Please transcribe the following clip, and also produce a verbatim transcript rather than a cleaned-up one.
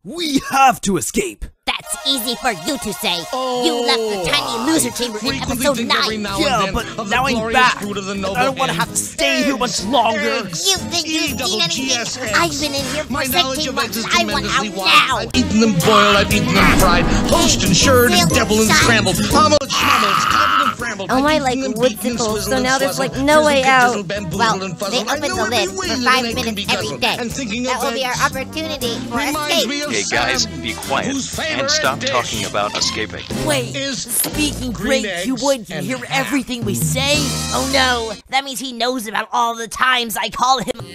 We have to escape. That's easy for you to say. Oh, you left the tiny loser chamber in episode nine. Now Yeah, but now I'm back. I don't want to have to stay here much longer. You think you've seen anything? G S X. I've been in here for My knowledge sixteen of months eggs and is I want out tremendously wide. now. I've eaten them boiled, I've eaten them fried, poached and shirred and Really deviled and shite. scrambled, pommeled, schmummeled, cobbled and frambled. Oh my, I've like eaten them wood beaten and sickles, swizzled so and now there's, swazzled, like, no way frizzled, out. gizzled, bamboozled Well, and they fuzzled. I open know the every lid way for that five an egg can minutes be every guzzled. day. And thinking That of will be our eggs opportunity for reminds escape. me of Hey guys, Sam, be quiet whose favorite and stop dish talking about escaping. Wait, is speaking green great, you eggs would and hear ham. everything we say? Oh no, that means he knows about all the times I call him